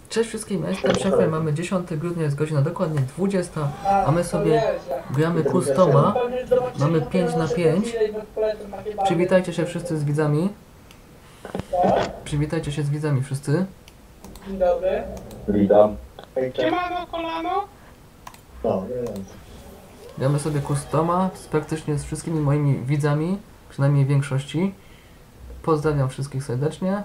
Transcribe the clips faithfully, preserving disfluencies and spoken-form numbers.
Cześć wszystkim, ja jestem szefem, mamy dziesiątego grudnia, jest godzina dokładnie dwudziesta, a my sobie gramy customa, mamy pięć na pięć. Przywitajcie się wszyscy z widzami. Przywitajcie się z widzami wszyscy. Dzień dobry. Witam. Siemano, kolano. No, Gramy sobie customa z praktycznie z wszystkimi moimi widzami, przynajmniej większości. Pozdrawiam wszystkich serdecznie.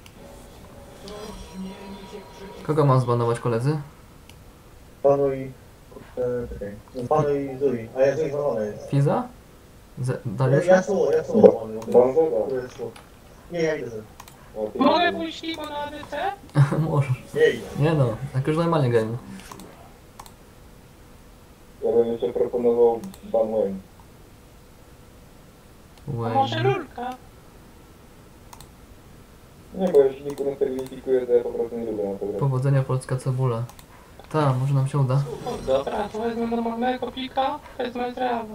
Kogo mam zbanować, koledzy? Panu i... E, czekaj. Panu i Zui. A ja Zui zbanowane jest. Fiza? Z Ja, Dariusza? ja słowo, ja słowo. Nie, ja idę sobie. Mogę pójść Libo na A D C? Możesz. Nie idę. Nie no, jak już normalnie gramy. Ja bym jeszcze proponował Ban Wayne. A może Wayne. Lulka? Nie, bo jeśli nikt nie kwalifikuje, to ja po prostu nie lubię na to grać. Powodzenia polska cebula. Ta, może nam się uda. Dobra, to wezmę normalnego pika, wezmę zdrowo.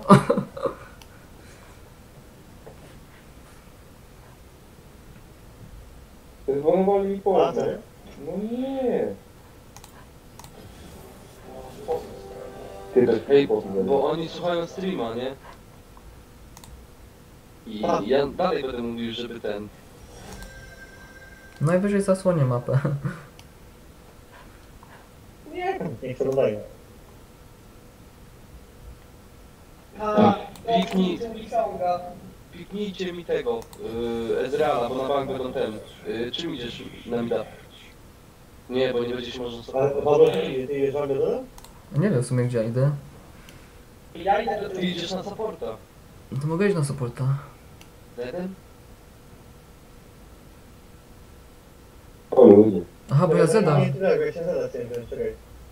Zbanowali mi A, Polskę. co? No nie. Ty to Ej, bo, bo oni słuchają streama, nie? I A. ja dalej będę mówił, żeby ten... Najwyżej zasłonię mapę. Nie, niech się dodaje. A, Piknij, wyciąga. piknijcie mi tego, yy, Ezreala, bo na bank będą ten. Yy, czym idziesz na mida? Nie, bo nie będziesz można Ale sobie... Paweł, ty ty jedziesz na górę? Nie wiem w sumie gdzie idę. Ja idę do Ty idziesz na supporta. No to mogę iść na supporta. Jeden? O ludzie. Aha, bo ja Zeda. Nie, tyle, ja się Zeda chciałem wziąć, czekaj.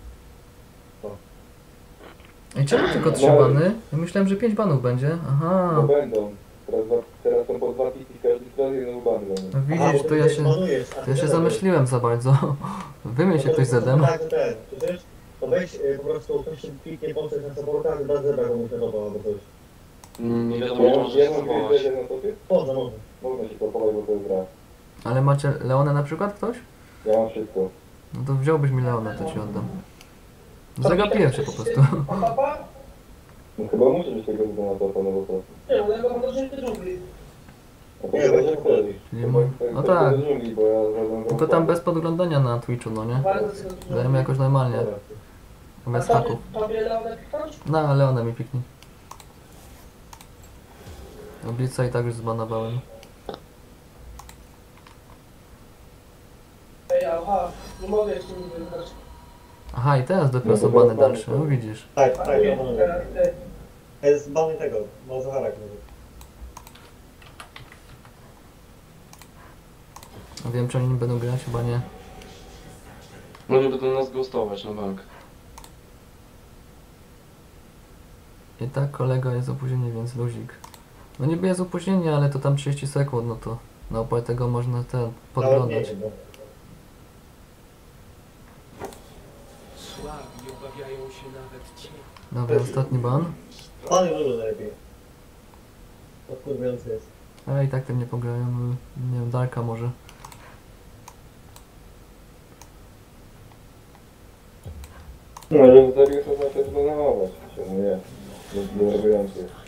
Ej, czemu tylko trzy bany? Ja myślałem, że pięć banów będzie. No Aha. będą. Teraz, dwa, teraz są po dwa piki z każdej strony i znowu ban będą. No Aha, widzisz, bo to ty ja się się... zbanujesz, a To ty ja się Zeda zamyśliłem za bardzo. Wymień się ktoś Zedem. Tak, to ten. Słyszysz? To weź y, po prostu ktoś się kliknie postać na supporta, bez Zeda go mu podoba albo coś. Mm, Nie wiadomo, Ja, czy ja możesz mam stosować. jeden na topie? Można, można. Można się pochować, bo to jest gra. Ale macie Leona na przykład ktoś? Ja mam wszystko. No to wziąłbyś mi Leona, to ci oddam. Zagapiłem się po prostu. A papa? No chyba muszę mieć tego zbyt na topa, no bo to... Nie, bo ja go podróżuję do dżungli. A to chyba się wtedy. Czyli mój- no tak. Bo ja zrazem Tylko tam bez podglądania na Twitchu, no nie? Bardzo Dajemy jakoś normalnie, Dobra. bez haków. Tobie Leonę piknąć? No, Leona mi piknie. Oblica i tak już zbanowałem. Ej, aha, nie mogę jeszcze nie wybrać. Aha, i teraz dopiero są bany dalsze, no widzisz. Tak, tak, ja mam. Teraz ty. Jest bany tego, Małzacharak. No wiem, czy oni nie będą grać, chyba nie. No nie będą nas ghostować na bank. I tak, kolego, jest opóźnienie, więc luzik. No niby jest opóźnienie, ale to tam trzydzieści sekund, no to na opłat tego można ten podglądać. Słabi obawiają się nawet cię. Dobra, ostatni ban. Pany dużo najlepiej. Odkurwiający jest. A i tak tym nie pograją, nie wiem, Darka może. No ale serio to znaczy zbanować się, no nie. Denerwujący jest.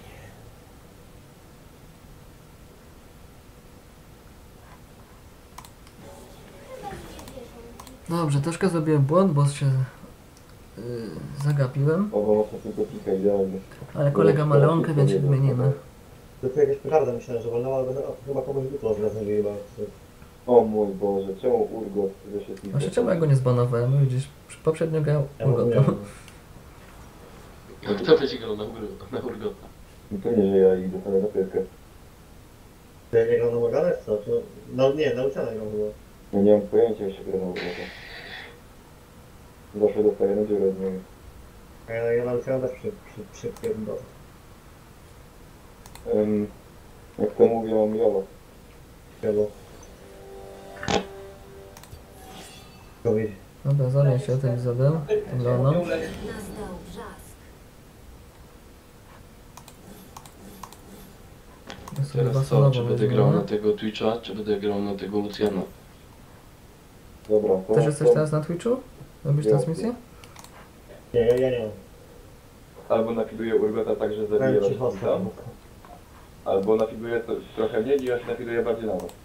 Dobrze, troszkę zrobiłem błąd, bo się yy, zagapiłem. O, bo mocno tylko pika idealnie. Ale kolega ma Leonkę, więc się wymienimy. To tu jakaś petarda myślałem, że walnęła, ale chyba komuś butło razem wyjeba. O mój Boże, czemu Urgot wyszedł? Właśnie czemu ja go nie zbanowałem? No widzisz, poprzednio grał Ja Urgotem. mówiłem. Kto będzie grał na Urgota? Na Urgota? No to nie, że ja idę sobie na pieskę. Czy ja nie gram na Morganę, czy co? Czy- No nie, na Luciana gram chyba. No nie mam pojęcia, jak się gra na Urgota. Zawsze dostaję na dziurę od niego. A ja, ja na Luciana też przy, przy, przy, przy, Um, jak to mówią, mam jolo. Wiadomo. Powiedz. Dobra, zamień się tym Zedem, tym Leoną. Nastał brzask. Ja sobie Teraz co? basonowo Czy będę weźmiemy. grał na tego Twitcha, czy będę grał na tego Luciana? Dobra, to... Też jesteś to- teraz na Twitchu? Robisz Ja. transmisję? Nie, ja, ja nie mam. Albo nafiduję Urgota tak, że zabije Powiem ci was hosta. tam. Albo nafiduję to trochę mniej i ja się nafiduję bardziej na was.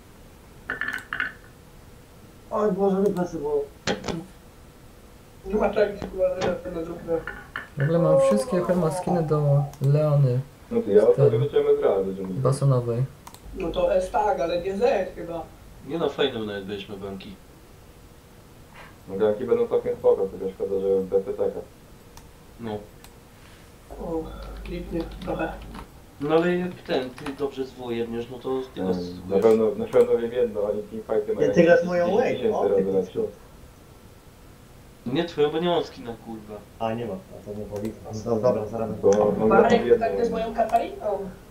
Oj Boże, mi plecy, bo... Nie ma czegoś, chyba, na żółtne. W ogóle mam wszystkie hermaskiny do Leony No ty, ja ostatnio zacząłem Ezreal do dżungli. basonowej. No to S tak, ale nie Z chyba. Nie no, fajną nawet byliśmy banki. No ganki będą całkiem spoko, tylko szkoda, że B P T K. No. O, klipnie trochę. No ale jak ten, ty dobrze zwojewniesz, no to ty nas Na pewno, na pewno wiem jedno, oni teamfighty mają... Nie, ty grasz moją dziesięć way. tysięcy O, ty razy lepsze. kurczę. Nie twoją, bo nie mam skina, kurwa. A, nie ma. A to nie woli. No dobra, zaraz. Bo on gra w Marek, jedno. tak z moją Katariną?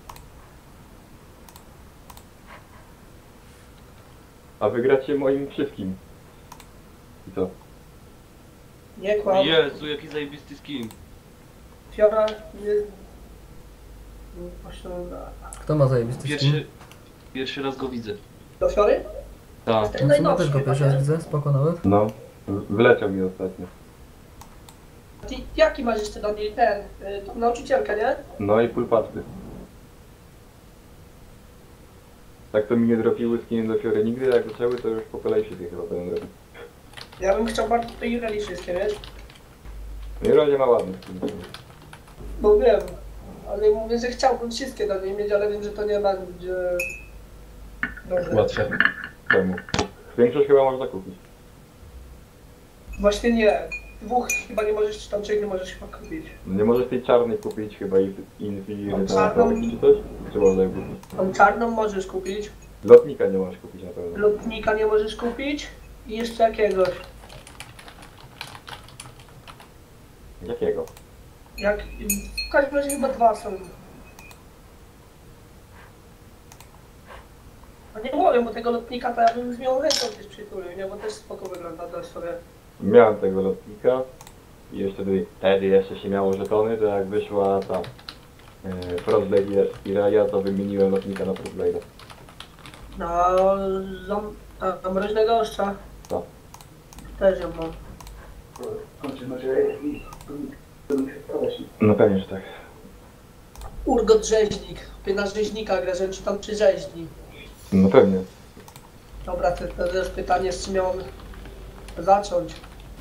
A wygracie moim wszystkim. I co? Nie kłam. Jezu, jaki zajebisty skin. Fiora nie... Właśnie... Kto ma zajebisty skin? Pierwszy, pierwszy raz go widzę. Do Fiory? Tak. No w sumie też go pierwszy raz widzę, spoko nawet. No, w- wyleciał mi ostatnio. Ty, jaki masz jeszcze do niej ten, y, tą nauczycielkę, nie? No i pulpasty. Tak to mi nie dropiły skiny do Fiory nigdy, jak zaczęły to już po kolei się chyba będą robić. Ja bym chciał bardzo tej Ireli wszystkie, wiesz? No i Rodzie ma ładny skin. No wiem, ale mówię, że chciałbym wszystkie do niej mieć, ale wiem, że to nie będzie... Dobrze. Łatwe. Czemu? Większość chyba można kupić. Właśnie nie. Dwóch chyba nie możesz, czy tam trzech nie możesz chyba kupić. No nie możesz tej czarnej kupić chyba i Infinity Czarną? czy coś? Czy można ją kupić? Tą czarną możesz kupić, Lotnika nie możesz kupić na pewno. lotnika nie możesz kupić i jeszcze jakiegoś. Jakiego? Jak... W każdym razie chyba dwa są. No nie mówię, bo tego lotnika to ja bym z nią chętną gdzieś przytulił, nie? Bo też spoko wygląda to sobie. Miałem tego lotnika i jeszcze wtedy, wtedy jeszcze się miało żetony, to jak wyszła ta yy, Frostblade i Raya, to wymieniłem lotnika na Frostblade. No, zam... a, a mroźnego ostrza. Tak. Też ją mam. No pewnie, że tak. Urgot rzeźnik. Ty na rzeźnika gra, żebym ci tam przy rzeźni. No pewnie. Dobra, to, to też pytanie, z czym miałem zacząć.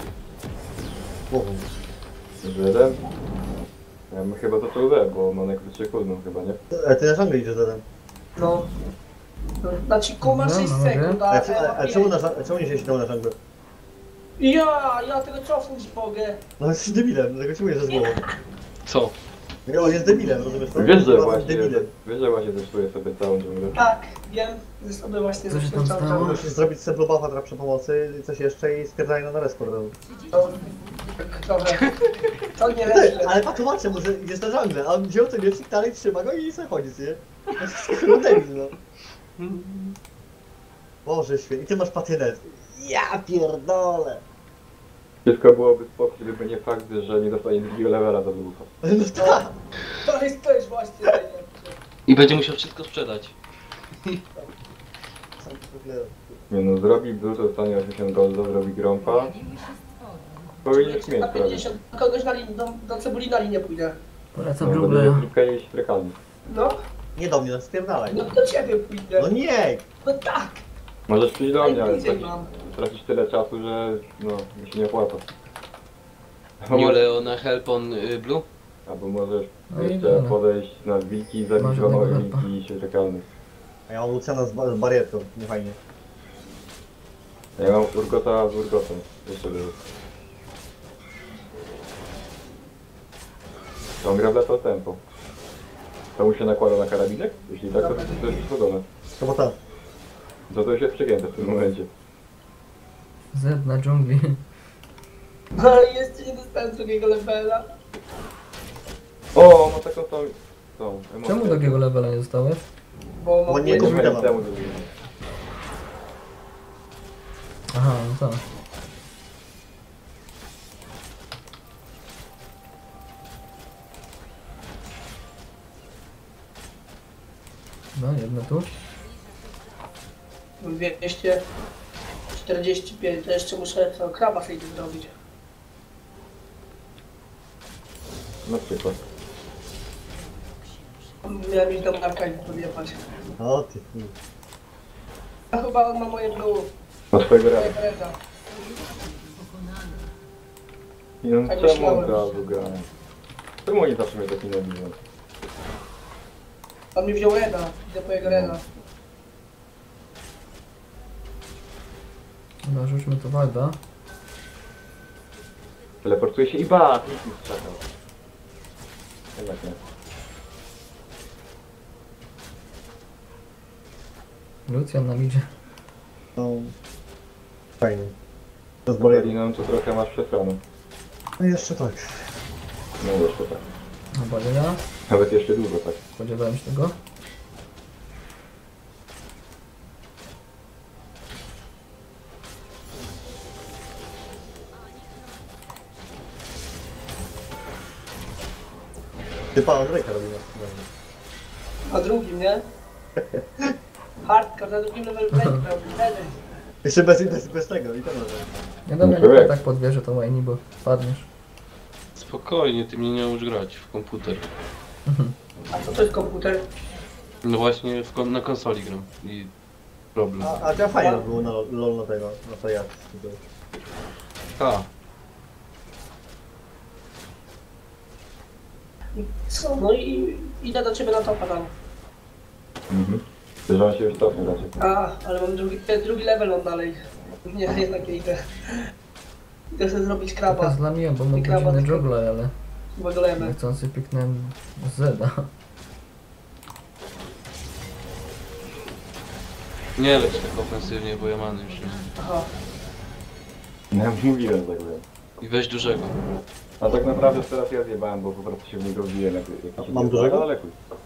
Że jeden? Ja bym chyba zaczął Z, bo ma najkrótszy cooldown chyba, nie? A ty na żanglę idziesz zatem. No. no znaczy kuma No, sześć no, sekund, A, a, a, a, a czemu, na, ża- czemu nie się tam na żanglę? Ja, ja tego cofnąć mogę. No jesteś debilem, dlatego ci mówię, że z głową. Co? No, on jest debilem, rozumiesz to? Wiesz, że On jest właśnie, debilem. wiesz, że właśnie zeszły sobie całą dżunglę. Tak, wiem, że sobie właśnie Co się zacząłem tam cały stało? czas. Musisz zrobić simple buffa trochę przy pomocy, coś jeszcze i spierdalaj na respo od razu. To, tak trochę. To nie Ty, leży. ale tak tłumaczę mu, że jest na żanglę, a on wziął ten miecznik, dalej trzyma go i sobie chodzi, nie? To jest kurwa debil, no. Boże świetnie, i ty masz patynet. Ja pierdolę. Wszystko byłoby spoko, gdyby nie fakt, że nie dostanie drugiego levela za długo. No tak. To jest, to jest właśnie najlepsze. I będzie musiał wszystko sprzedać. Sam w ogóle. Nie no, zrobi blue, to dostanie osiemdziesiąt golda, zrobi grompa. Powinien mieć Na prawie. pięćdziesiąt, kogoś na linię, do, do cebuli na linię pójdzie. Polecam No, Brugleja. będzie klipka i strekami. No, Nie do mnie, no spierdalaj. no do ciebie pójdzie. No nie! No tak. Możesz przyjść do mnie, ale Najbliżej tracisz, mam. tracisz tyle czasu, że no, mi się nie opłaca. New Leona Help on y, Blue? Albo możesz No i jeszcze dobra. podejść na wilki i zabić Masz dwa małe jednego wilki i się czekalny. A ja mam Luciana z, ba z barierką, nie fajnie. A ja mam Urgota z Urgotem. Jeszcze lepiej. To on gra w Lethal Tempo. To mu się nakłada na karabinek? Jeśli tak, to, to jest szkodzone. To bo tam. To to już jest przegięte w tym momencie. Z na dżungli. No ale jeszcze nie dostałem drugiego levela. O, ma taką tą... tą emocję. Czemu drugiego levela nie dostałeś? Bo Bo mam nie jedno- Tylko Kupiłem. temu zrobiłem. Aha, no tak. No, jedno tu. dwieście czterdzieści pięć, to jeszcze muszę co, kraba sobie zrobić. Na przykład. Miałem iść do Marka i podjechać. O ty chuj. A chyba on ma moje blue. Na swojego Moje rana. bereta. I no Tak czemu myślałem. od razu grają? Czemu oni zawsze mnie tak nienawidzą? On mi wziął Reda, idę po jego Reda. Dobra, rzućmy to Warda. Teleportuje się i bat! Nikt nie strzakał. Jednak nie. Lucian nam idzie. No. Fajnie. To z Z bolej. Boliną to trochę masz przesrane. No jeszcze tak. No jeszcze tak. Dobra, ja Nawet jeszcze dużo tak. spodziewałem się tego. Ty pan Drake robił. A drugim, nie? Hardcore, na drugim levelu Blade robi, Blade. Jeszcze bez, bez, bez tego i to może. Nie dobra, No nie człowiek. tak podwierzę to Wayne, bo padniesz. Spokojnie, ty mnie nie umiesz grać w komputer. A co to jest komputer? No właśnie w kon na konsoli gram i problem. A, a to fajnie było na LOL na tego, na to ja. Ha, Co? No i idę do ciebie na topa tam. Mhm. Że on się już cofnie raczej. A, ale mam drugi, e, drugi level on dalej. Nie, jednak nie idę. Idę sobie zrobić Trochę kraba. zlamiłem, bo mógł być kraba, inny tylko- juggler, ale Chyba golemy. niechcący piknąłem Zeda. nie leć tak ofensywnie, bo ja many już nie mam. Aha. No ja mówiłem tak byłem. I weź dużego. A tak naprawdę teraz ja zjebałem, bo po prostu się w niego wbiłem jak, jak się Mam nie dużego? ale chuj.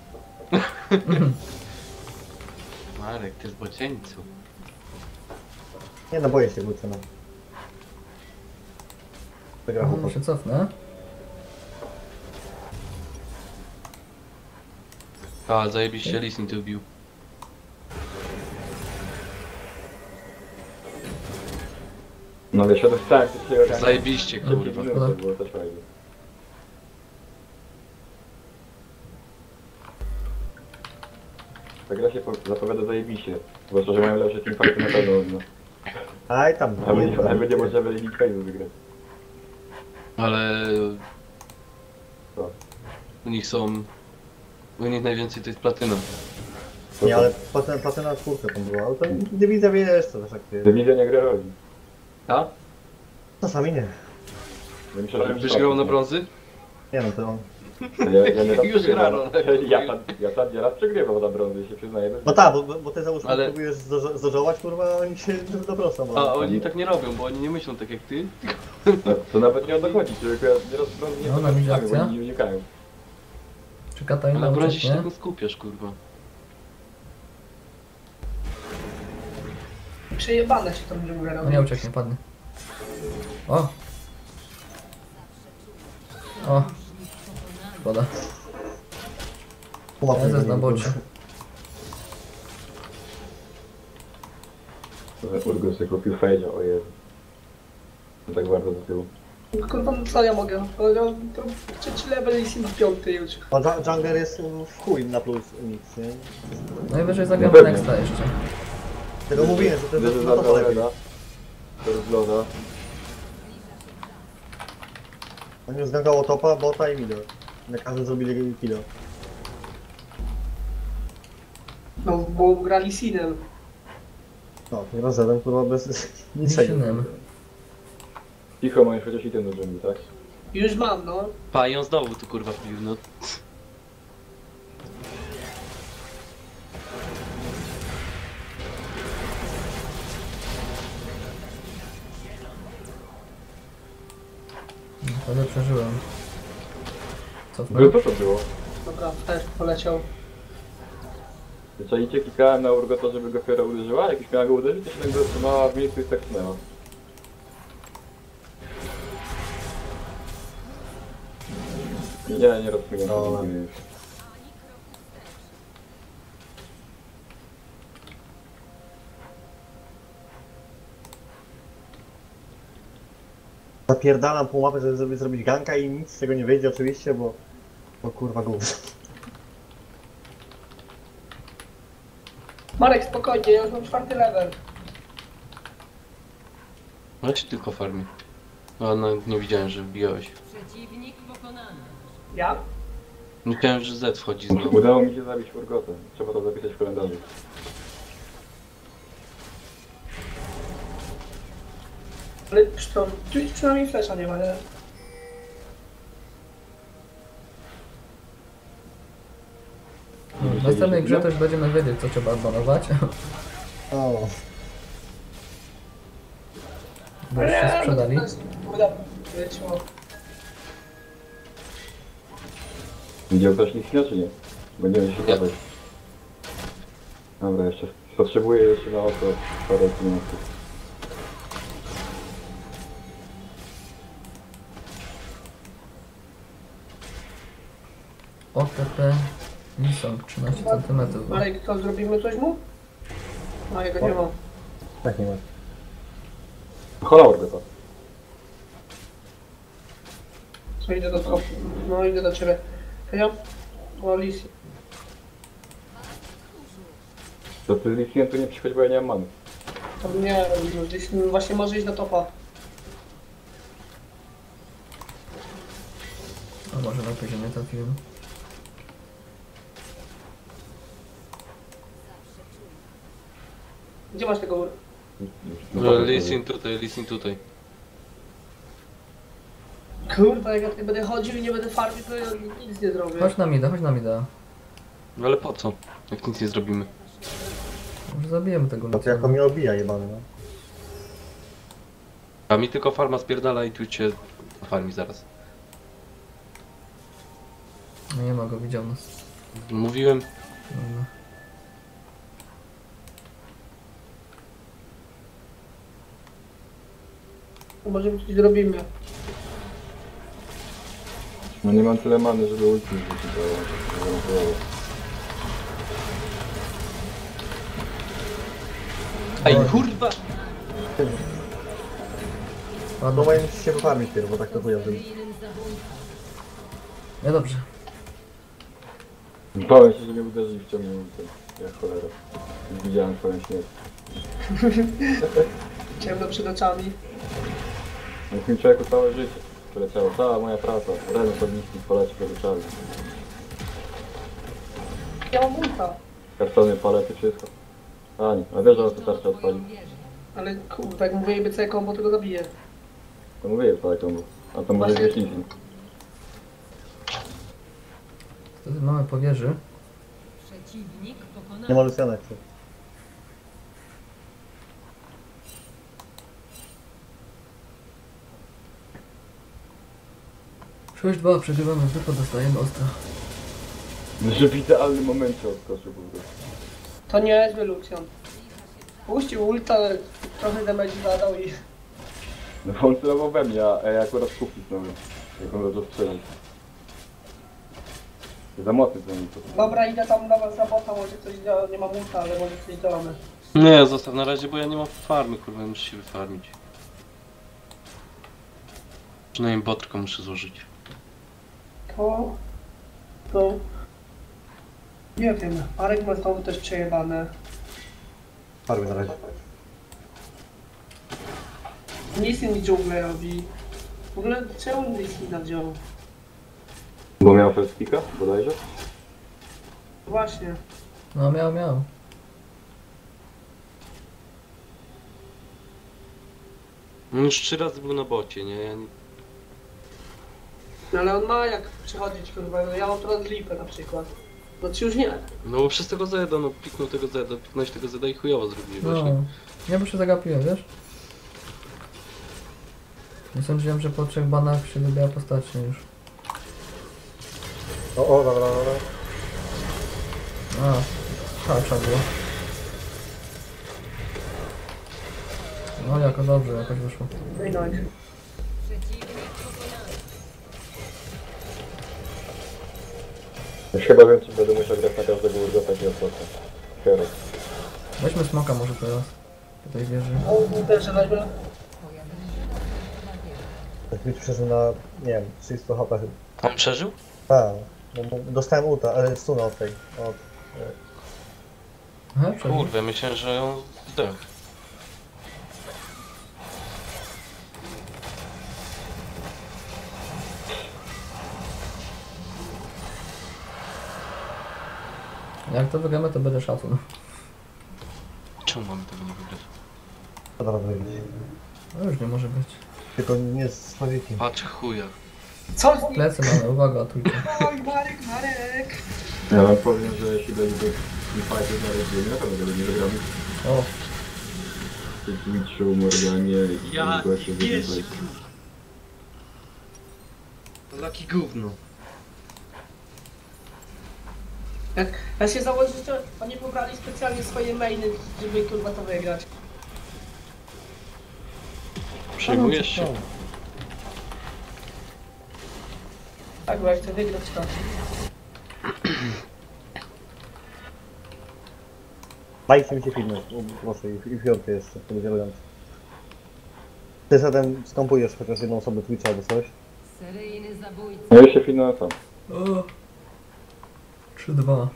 Marek, ty z bocieńcu. Nie no, boję się wrócę no. Wygra No, chłopak. się cofnę. A, zajebiście Lissin tu wbił. No wiesz, ja to tak, to się organizuje. Zajebiście, kurwa. To było też fajnie. Ta gra się po- zapowiada zajebiście. Zwłaszcza, że mają lepsze teamfighty na pewno. No. Aj tam. A będzie, a będzie można w League Phase'u wygrać. Ale... Co? U nich są... U nich najwięcej to jest platyna. To Nie, co? ale platyna, platyna czwórka tam była, ale to dywizja wiesz co, wiesz jak to jest. Dywizja nie gra roli. A? Czasami nie. Ja myślę, że Byś grał na brązy? Nie no to on. Ja, ja nie raz Już przegrywam. grano. Ja tam, ja tam nieraz przegrywam na brązy, się przyznaję. bez- No tak, bo, bo ty załóżmy Ale- próbujesz zdoż- zdożować, kurwa, a oni się dobrosą. A oni tak nie robią, bo oni nie myślą tak jak ty. No, to nawet nie o to chodzi, człowieku, ja nieraz brązy nie No, na mnie potrafię, bo akcja. oni nie unikają. Czy Katarina Na brązie się ucieknie? tak nie skupiasz, kurwa. Przejebane się tam dżunglę No robi. nie ucieknie, padnie. O! O! Szkoda. Pomocny Prezes do na niego, bocie. Urgus sobie kupił Fejdzia, o Jezu. No tak bardzo do tyłu. Kurwa, no co ja mogę? To, to, to trzeci level i sim piąty już. A Dż- Jungler jest w chuj na plus nic, nie? Najwyżej zagramy pewnie. Nexta jeszcze. Tego mówiłem, że to Gdyby jest na to zabrał lepiej. Reda, to rozgląda. Oni już zgangało topa, bota i middle. Na każdym zrobili kilo. No, bo grali Sinem. No, to rozjadłem kurwa bez niczego. Synem. Cicho, masz chociaż item do dżungli, tak? Już mam, no. Pa, i on znowu tu kurwa wbił, no. Wtedy przeżyłem. No Cofnę. to co było? Dobra, też poleciał. Czajcie, klikałem na Urgota, żeby go Fiora uderzyła, jak już miała go uderzyć, to się tak zatrzymała w miejscu i tak tknęła. Nie, nie rozkminiam Dobra. tego nigdy już. Zapierdalam pół mapy, żeby sobie zrobić ganka i nic z tego nie wyjdzie oczywiście, bo... Bo kurwa gówno. Marek, spokojnie, ja już mam czwarty level. Ja ci tylko farmię. A no, nie widziałem, że wbijałeś. Przeciwnik pokonany. Ja? Nie wiedziałem, że Z wchodzi znowu. Udało mi się zabić Urgotę. Trzeba to zapisać w kalendarzu. Ale przy to, tu już przynajmniej flesza nie ma, nie? W następnej grze też będziemy wiedzieć, co trzeba odbanować. O, Bo już się sprzedali. Leciło. Widział ktoś Lisina, czy nie? Będziemy się gadać. Dobra, jeszcze potrzebuję jeszcze na oko parę pieniążków. O T P Lisong trzynaście centymetrów. Marek, to zrobimy coś mu? No, jego nie ma. tak nie ma. Hola Urgota. Co idę do skopu? No, idę do ciebie. Hej, o Lisi. To ty Lisinem tu nie przychodź, bo ja nie mam many. To nie, no, gdzieś właśnie może iść na topa. A może lepiej, że nie trafiłem. Gdzie masz tego ur? No, Lisin tutaj, Lisin tutaj. Kurwa, jak ja tutaj będę chodził i nie będę farmił, to ja nic nie zrobię. Chodź na mida, chodź na mida. No ale po co? Jak nic nie zrobimy. Może zabijemy tego No to jako mnie obija jebany, no. A mi tylko farma spierdala i tu cię farmi zaraz. No nie ma go, widział nas. Mówiłem. Dobra. Może coś zrobimy. No nie mam tyle many, żeby ulti rzucić, ale... Ej kurwa! No Ładno. mają się wyfarmić pierw, bo tak to chuja zrobić. Nie dobrze. Bałem się, że mnie uderzy i wciągnie ultę. Jak cholera. Już widziałem twoją śmierć. Ciemno przed oczami. Jak mi człowieku całe życie przeleciało. Cała moja praca. Rany podniski poleci do wyczarny. Ja mam ulta. Kartony, palety, wszystko. A nie, a wiesz, że to tarcza odpali. Ale kurwa, jak mówię B C combo, to go zabiję. To mówię, co taką. A to może Właśnie- być Lisin. Wtedy mamy po wieży. Przeciwnik pokonany. Nie ma Luciana jak chcę. sześć dwa, przegrywamy, wypad dostajemy ostra. Że w idealnym momencie odskoczył po prostu. To nie jest Lucian. Puścił ulta, ale trochę damage zadał i... No bo on celował we mnie, a ja akurat kupić znowu. Jak on zaczął strzelić. Za mocny ten to. Dobra, idę tam na was za bota, może coś działa, nie mam ulta, ale może coś działamy. Nie, zostaw na razie, bo ja nie mam farmy, kurwa, muszę się wyfarmić. Przynajmniej botrkę muszę złożyć. To... To... Nie wiem, Marek ma znowu też przejebane. Farmy na razie. Lisin mi dżunglę robi. W ogóle czemu Lisina wziął? Bo miał first picka, bodajże? Właśnie. No miał, miał. On już trzy razy był na bocie, nie? Ja nie... No ale on ma jak przychodzić, kurwa, no ja mam teraz lipę na przykład. No czy już nie? No bo przez tego Zeda, no piknął tego Zeda, piknąłeś tego Zeda i chujowo zrobili właśnie. No. Ja by się zagapiłem, wiesz? Nie sądziłem, że po trzech banach się wybiera postacie już. O, o, dobra, dobra. A, tarcza była. No jako dobrze, jakoś wyszło. No i nice. Przeciwnik pokonany. Już chyba wiem, czy będę musiał grać na każdego urgota i ostatnia. Hero. Weźmy smoka może teraz. Po tej wieży. O, też weźmy. Twitch przeżył na, nie wiem, trzysta H P chyba. On przeżył? Tak, bo bo dostałem ulta, ale stuna od tej, od... Aha, przeżył. Kurde, myślę, że on zdechł. Jak to wygramy, to będzie szacun. Czemu mamy tego nie wygrać? Co teraz wyjdzie? No już nie może być. Tylko nie z Pawikiem. Patrz chuja. Co z nim? Plecy mamy, uwaga, trójka. Oj, Marek, Marek! Ja wam powiem, że jeśli będzie teamfighty znalezienia, to będę nie wygramy. O, W Twitchu, Morganie i Ja goście w jednym Jezu. place. To laki gówno. Jak ja się założę, że oni pobrali specjalnie swoje mainy, żeby kurwa to wygrać. Przejmujesz się? Tak, bo jak chcę wygrać to... Dajcie mi się filmy, proszę, i i piątkę jeszcze, to będzie elegancko. Ty zatem skampujesz chociaż jedną osobę Twitcha albo coś. Seryjny zabójca. No ja się finał sam. o. trzy dwa.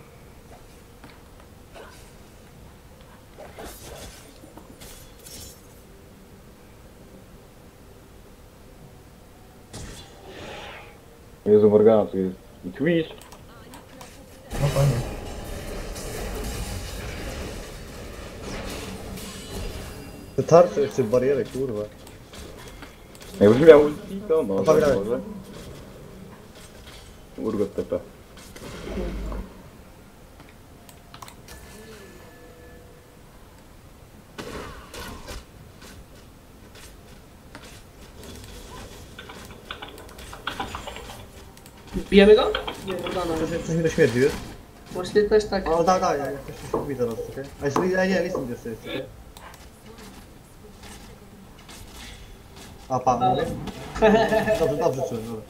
Jezu, Morgana tu jest i Twitch. No fajnie. Te tarcze jeszcze bariery, kurwa. Jakbyś miał ulti, to może, Pogramy. może. Urgot T P. Bijemy go? Nie, Bogdana. Coś, coś mi to śmierdzi, wiesz? Właśnie też tak. O, tak, tak, ja coś się mówi teraz, okej? A jeszcze, a nie, listen jeszcze jest, okej? A, pan, Ale- mówię? Dobrze, dobrze czułem, dobra.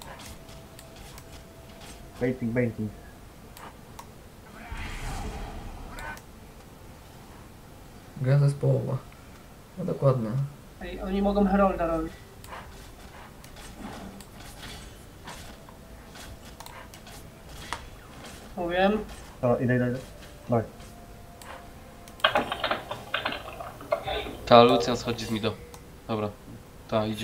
Baiting, baiting. Gra zespołowa. No dokładnie. Ej, oni mogą Herolda robić. Mówiłem. Dobra, idę, idę, idę. Daj. Ta Lucian schodzi z Mido. Dobra. Ta idzie.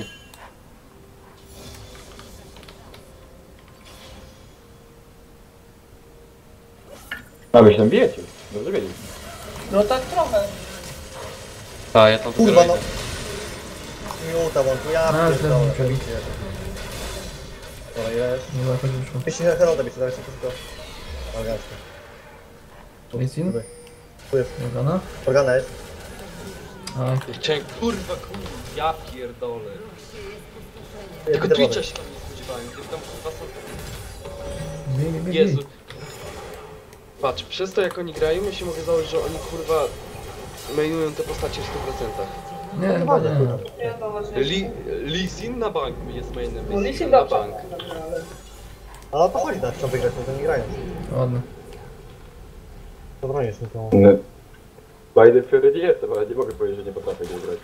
A wy się tam bijecie. Dobrze wiedzieć. No tak trochę. Ta, ja tam Kurwa, dopiero no. idę. Minuta, wam tu ja A, pierdolę. źle przebicie. Dobra, ile jest? Nie ma jakoś wyszło. Jeśli Herolda byście dali szybko, szybko. Elegancko. Lisin? Tu jest. Morgana? Organa jest. A, Chciałem, kurwa, kurwa, ja pierdolę. Jest Tylko Peter Twitcha Wody. się tam nie spodziewałem, gdy tam kurwa są... bij, bij, bij, Jezu. bij. Patrz, przez to jak oni grają, ja się mogę założyć, że oni kurwa mainują te postacie w stu procentach. Nie, chyba nie. Nie, to właśnie. Li, Lee Sin na bank jest mainem, No Lee liczy Sin na dobrze. bank. Ale... Ale o to chodzi, tak, chcą wygrać, to nie grają. Ładnie. Dobra, jest mi to. No. By the Fury jestem, ale nie mogę powiedzieć, że nie potrafię go grać.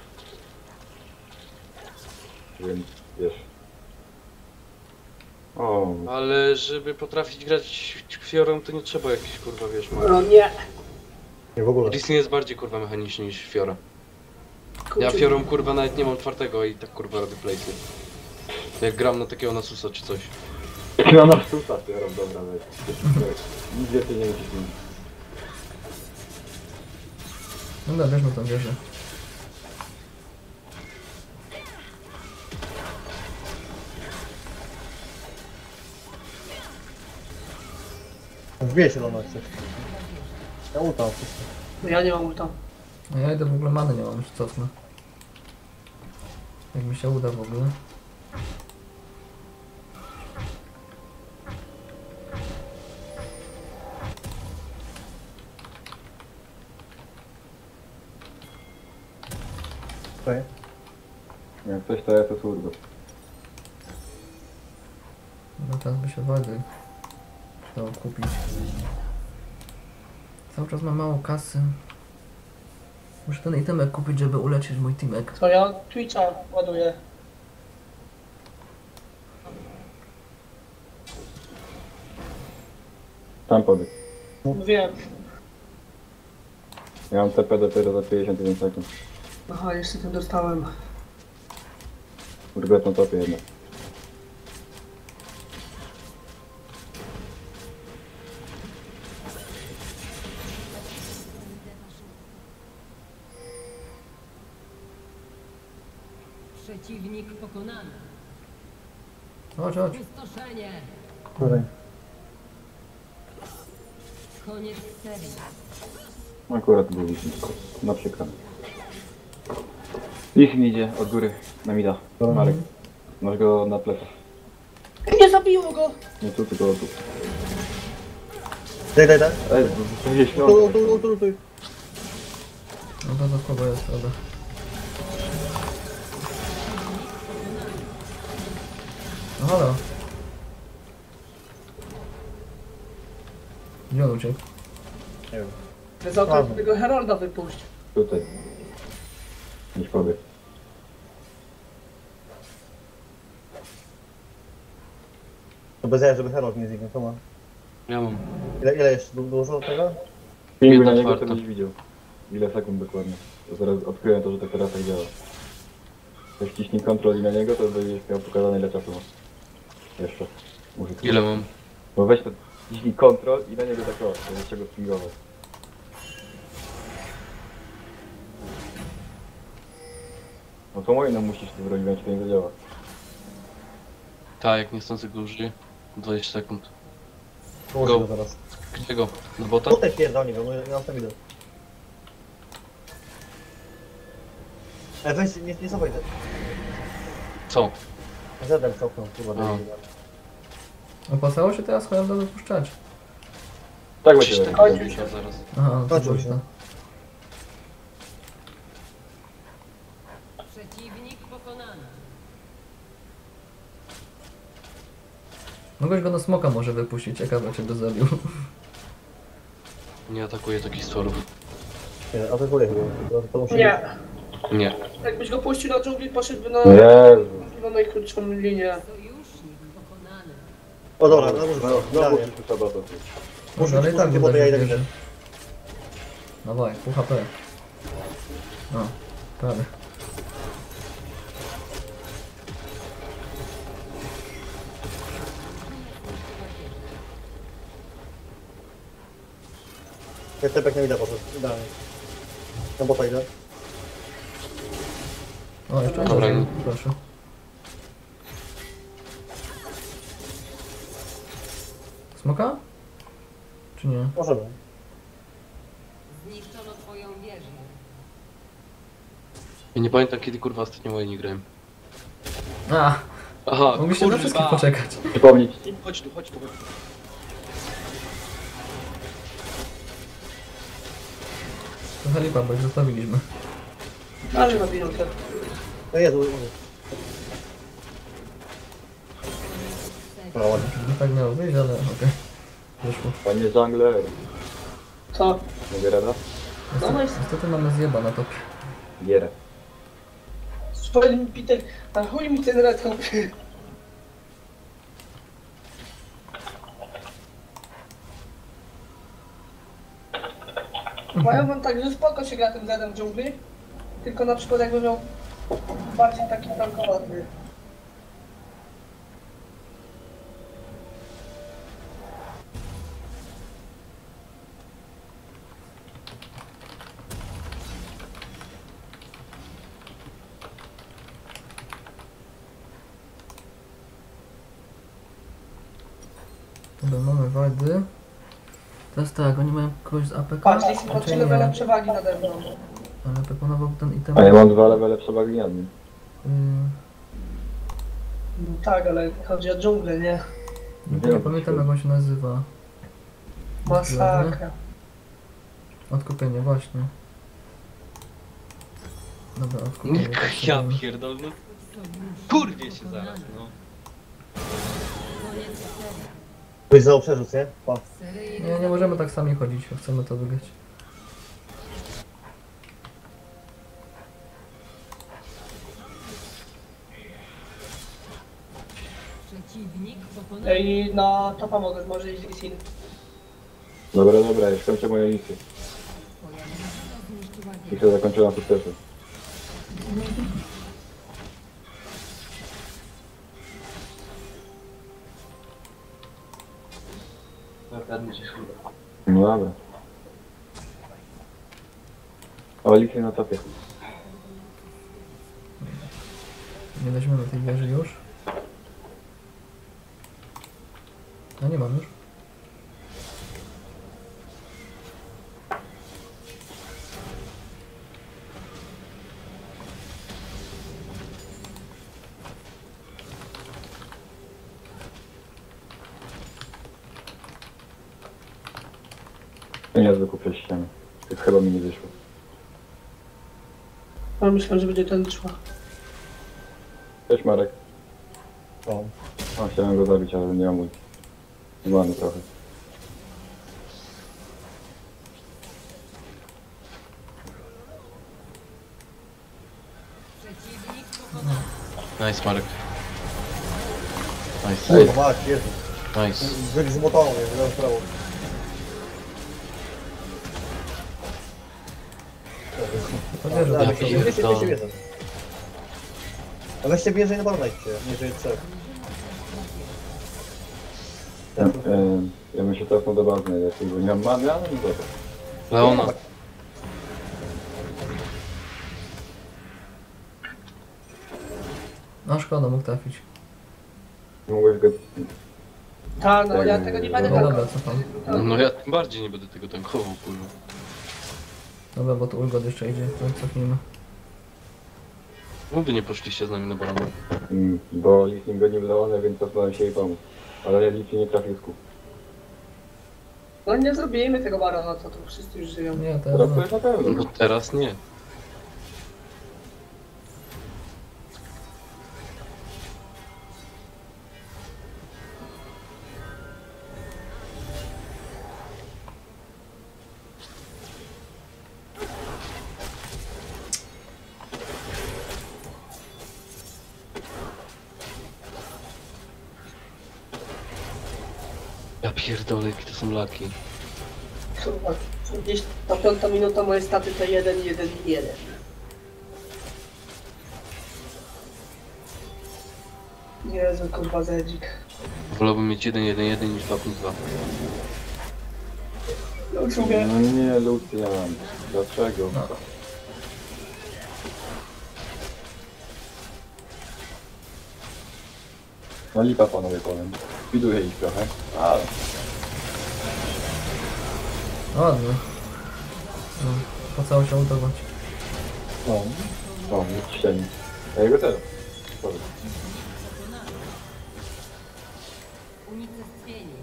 Więc, wiesz. O, Ale żeby potrafić grać Fiorą, to nie trzeba jakiś kurwa, wiesz, ma. No nie. Nie, w ogóle. Lee Sin jest bardziej kurwa mechaniczny niż Fiora. Ja Kurczę. Fiorą kurwa nawet nie mam czwartego i tak kurwa robię playsy. Jak gram na takiego Nasusa czy coś. no na sztuca, biorą, dobra, weź. Nic więcej nie musisz mówić. Dobra, bierzmy tą wieżę. Wbije się do nas coś. Ja ulta wszystko. Ja nie mam ulta. No ja idę w ogóle many nie mam, już cofnę. Jak mi się uda w ogóle. Okej. Jak coś to ja to surgo. No teraz by się wody chciało kupić. Cały czas mam mało kasy. Muszę ten itemek kupić, żeby ulecieć mój teamek. To ja Twitcha ładuję. Sam pobieg. Wiem. Ja mam T P dopiero za pięćdziesiąt jeden sekund. Aha, jeszcze tym dostałem. Urgot na topie jednak. Przeciwnik pokonany. Chodź, chodź. Pustoszenie. Tutaj. Koniec serii. Akurat był licznik. Na przykład. Ich mi idzie od góry na mida. Marek. Masz go na plecach. Nie zabiło go! Nie tu, tylko tu. Daj, daj, daj. Ej, to jest Tu, tu, tu, tu, tu. No to za kogo jest, prawda? No halo. Gdzie on uciekł? Nie wiem. Za to Ładnie. tego Herolda wypuść. Tutaj. Niech pobieg. To bez jaja, żeby Herald nie zniknął, to ma. Ja mam. Ile, ile jeszcze? Du- Dużo tego? Pinguj Jedna na niego, to czwarta. byś widział. Ile sekund dokładnie. To zaraz odkryłem to, że tak teraz tak działa. Jak wciśnij kontrol i na niego, to będziesz miał pokazane ile czasu ma. Jeszcze. Muszę Ile mam? Bo weź to, wciśnij kontrol i na niego tak o, to jest czego pingować. No to moje no musisz to zrobić, bo to nie zadziała. Tak, jak niechcący go użyję. dwadzieścia sekund. Położę Go. go zaraz. Gdzie go? Na bota? Tutaj pierdolnie go, nie mam tam idę. Ej, weź, nie, nie cofaj. Co? Zedem cofnął, kurwa, A. do Opłacało się teraz Heralda wypuszczać? Tak Gdzieś będzie. tak robić. będzie zaraz. Aha, no to Kończył dobrze. się. Przeciwnik pokonany. Mogłeś go na smoka może wypuścić, ciekawe czy go zabił. Nie atakuję takich stworów. Nie, atakuję chyba. To, to musi Nie. Nie. Jakbyś go puścił na dżungli, poszedłby na, Jezu. na najkrótszą linię. Sojusznik pokonany. O dobra, no No, dobrze, znowu idealnie. przyszły sabota. Może, ale i tak muszę, bo to widać, ja że idę bierze. Dawaj, pół H P. No, prawie. Ja tepek nie idę poszedł, idealnie. Na bota idę. O, jeszcze Dobra, jeden, nie. proszę. Smoka? Czy nie? Możemy. Zniszczono twoją wieżę. Ja nie pamiętam kiedy kurwa ostatnio moje nie grałem. A, Aha, mogliście na wszystkich kurwa! poczekać. Przypomnieć ci? Chodź tu, chodź tu. Trochę lipa, bo ich zostawiliśmy. Ale na minutę. No Jezu, Jezu. No ładnie. Nie tak miało wyjść, ale okej. Wyszło. Panie Jungler. Co? Mogę rada? Niestety, No jest. niestety mamy zjeba na topie. Gierę. Powiedz mi Peter, a chuj mi ten red. Mają wam tak, że spoko się gra tym Zedem w dżungli, tylko na przykład jakby miał bardziej taki tankowany. Dobra, mamy wady. Teraz tak, oni mają kogoś z A P K? Patrz, jeśli ma Raczej trzy nie. levele przewagi nade mną. Ale proponował ten item. A ja mam dwa levele przewagi nad nim. Yy, No tak, ale chodzi o dżunglę, nie? nie, nie pamiętam jak on się nazywa. Masakra. Odkupienie, właśnie. Dobra, odkupienie. tak Ja sobie- pierdolę. Kurwie się zaraz, no. Koniec serii. Ktoś za przerzuc, nie? Pa. Seryjny Nie, nie możemy tak sami chodzić, jak chcemy to wygrać. Przeciwnik pokonany. Ej, na topa mogę, może iść Lee Sin. Dobra, dobra, już kończę moją misję. Twoja drużyna zniszczyła wieżę. Misja zakończona sukcesem. No dobra. O, liczę na topie. Nie weźmiemy tej wieży już. No nie mam już. Nie zwykł przez ścianę. Tak chyba mi nie wyszło. A myślałem, że będzie ten szła. Cześć Marek. O. A, chciałem go zabić, ale nie mam ulti. Złamy trochę. Przeciwnik pokonany. Nice, Marek. Nice. Kurwa, mać, Jezu. Nice. Byli z motorą, nie wiem, prawo. To wieżę Ja tak weźcie, sobie. weźcie, weźcie wieżę. A weźcie wieżę i na banana idźcie, nie żyje trzech. Ja, e, ja bym się cofnął do bazy najlepiej, bo nie mam many, ale nie dobra. Leona. No szkoda, mógł trafić. Mogłeś go... Ta, no Tak, ja nie, tego nie nie, będę no dobra, tankował. cofam. No ja tym bardziej nie będę tego tankował, kurwa. Dobra, bo tu Urgot jeszcze idzie, to cofnijmy. No wy nie poszliście z nami na barana. Mm, bo Listing go nie wylał, więc cofnąłem się i pomógł. Ale Listing nie trafił z kół. No nie zrobimy tego barona, to tu wszyscy już żyją. Nie, teraz To no. jest na pewno. No teraz nie. Ja pierdolę, jakie to są laki. Kurwa, gdzieś ta piąta minuta moje staty to jeden, jeden, jeden. Jezu, kurwa, zedzik. Wolałbym mieć jeden jeden jeden niż dwa plus dwa. No już mówię. No nie, Lucian. Dlaczego? No. No lipa panowie powiem. Widuję ich trochę. Ale... No ładnie. No, opłacało się udawać. No. O, nie ścieni. Ja jego teraz. Dobra. Unicestwienie.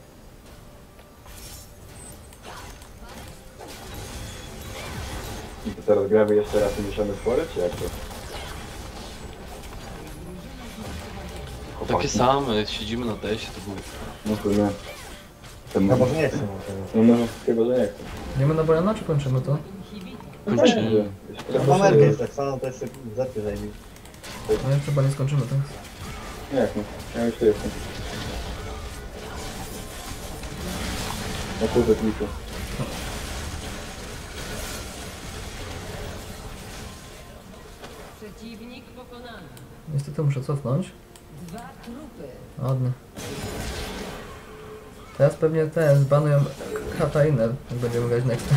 I to teraz gramy jeszcze raz i mieszamy spory, czy jak to? Takie same, siedzimy na teście, to było... No to nie. Ten No może nie chcę. No, no chyba, że nie chcę. Idziemy na Bojana, czy kończymy to? Kończymy. No Amerykę jest tak samo, to jeszcze zerkie zajmij. No jak chyba nie skończymy, tak? Jak no? Ja już tu jestem. No kurde, kliku. Przeciwnik pokonany. Niestety muszę cofnąć. Dwa trupy. Ładnie. Teraz pewnie te zbanują Katainer, jak będziemy grać nexta.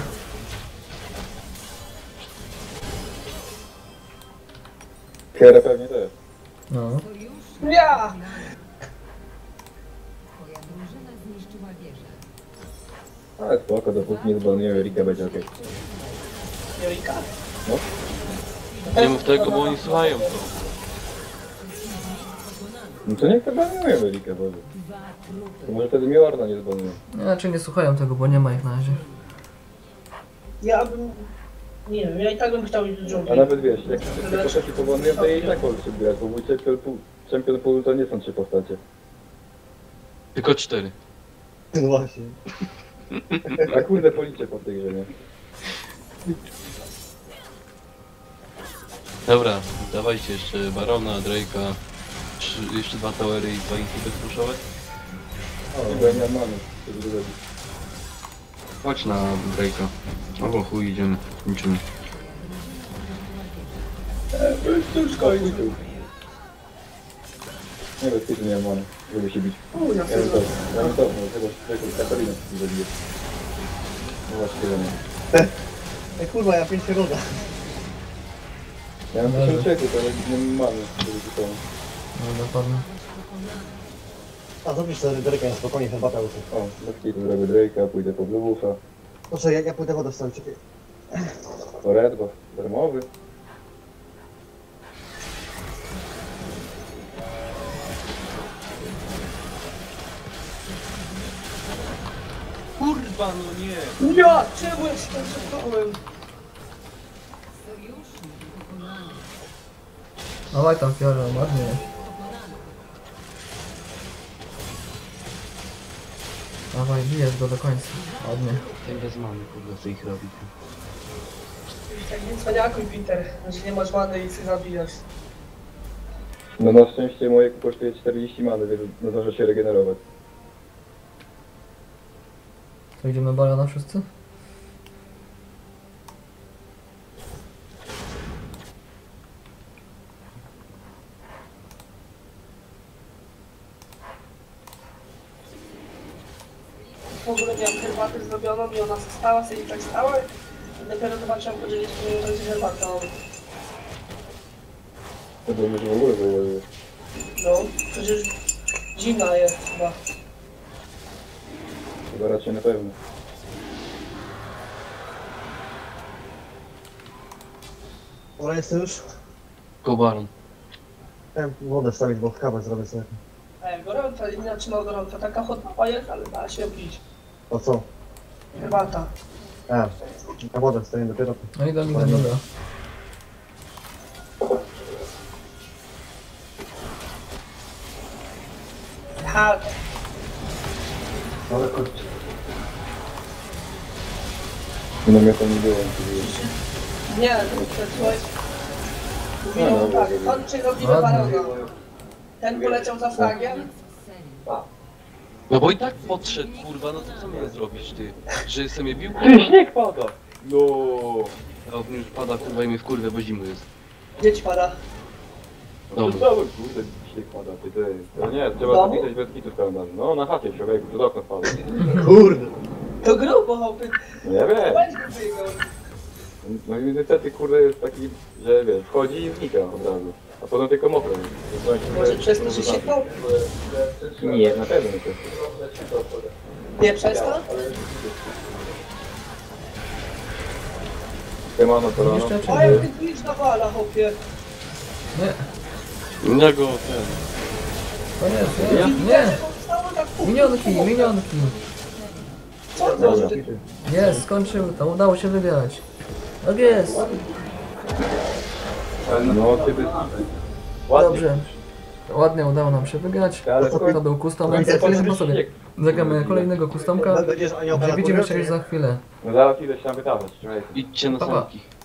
Kierę pewnie też. No. Sojusznik. Ja! Twoja drużyna zniszczyła wieżę. Ale spoko, dopóki nie zbanujemy Rika, będzie okej. Jolika. No. Nie mów tego, bo oni słuchają to. No to niech to banujemy Rika, bo... Dwa trupy. To może wtedy Miorna nie zbanuje. Nie, raczej nie słuchają tego, bo nie ma ich na razie. Ja bym... Nie wiem, ja i tak bym chciał iść do dżungli. A nawet wiesz, jak te postaci powodują, to jej i tak możecie grać, bo mój Champion Pool, Champion Pool to nie są trzy postacie. Tylko cztery. No właśnie. A kurde, policzę po tej grze, nie? Dobra, dawajcie jeszcze Barona, Drake'a, trzy, jeszcze dwa towery i dwa inhibity puszować. O, bo ja nie mam mamy, żeby to zrobić. Chodź na Drake'a. Albo chuj, idziemy. Niczym. To już kończy. Nie bez kitu nie mam many, żeby się bić. U, ja Ja bym to, sobie ja bym to, no chyba tylko Katarinę nie zabiję. No właśnie, tyle nie. Ej kurwa, ja pięć roda. Ja mam Dobrze. tysiąc czeków, ale nie mam many, żeby to... No na pewno. A zrobisz sobie Drake'a, spokojnie herbata uczy. O, bez kitu zrobię Drake'a, pójdę po Blue Buffa, Proszę, ja, ja pójdę wodę wstawić, czekaj. po Red Buff, darmowy. Kurwa, no nie! Ja, czemu ja się tam czekałem? Sojusznik pokonany. Dawaj tam Fiora, ładnie. Dawaj, bijesz go do końca. Ładnie. Ten bez mamy, kurwa, co ich robi. Tak nie cwaniakuj, Peter, że nie masz many i się zabijasz. No na szczęście moje kosztuje czterdzieści many, więc zdążę się regenerować. To idziemy Barana wszyscy? W ogóle miałam herbatę zrobioną i ona została sobie i tak stała. I dopiero zobaczyłam, że jest to jest herbata. To bym już w ogóle zauważył. No, przecież zimna jest chyba. Chyba raczej na pewno. Dobra, jestem już. Kobaron. Chciałem wodę wstawić, bo kawę zrobię sobie. Ej, gorąca, inna trzyma gorąca. Taka chłodna jest, ale da się pić. O co? Herbata. A, na wodę wstaję dopiero. No i do nich dobra. Ha, Ale kurczę. No mnie to nie było. nie, to jest słuchaj. No, Mówiłem no, tak, no, kończy robimy ładnie. barona. Ten poleciał za flagiem. W serii. No bo i tak podszedł, kurwa, no to co miałem zrobić, ty? Że sobie bił? Ty, śnieg pada! No. A ogniu już pada, kurwa, i mnie w kurwę, bo zimno jest. Gdzie ci pada? Dobra. Cały kurde śnieg pada, ty, ty. To nie, trzeba Domu? zapisać bez kitów kalendarz. No na chacie w człowieku, przed okno spadło. Kurde. To grubo, chłopy. Nie wiem. Weź go wyjdą. No i niestety kurde jest taki, że wiesz, wchodzi i znika od razu. A potem tylko mokro jest. Może przez to, że się to? Nie, na pewno nie przez to. Nie przez to? Siemano, kolano. Jeszcze czy Oj, nie? ty twitch nawala, chłopie. Nie, Ja go, ten... koniec, nie, nie! Zostało tak pół. Minionki, minionki! Co to? Ty? Jest, skończył, to udało się wygrać. Tak jest! No, ty by... Ładnie. Dobrze. Ładnie udało nam się wygrać. Ale To był custom, więc za chwilę chyba sobie zagramy kolejnego customka. Będziesz anioł Gdzie widzimy się już za chwilę. No zaraz idę się tam wytawać, czekaj. Idźcie na Pa, pa. sanki.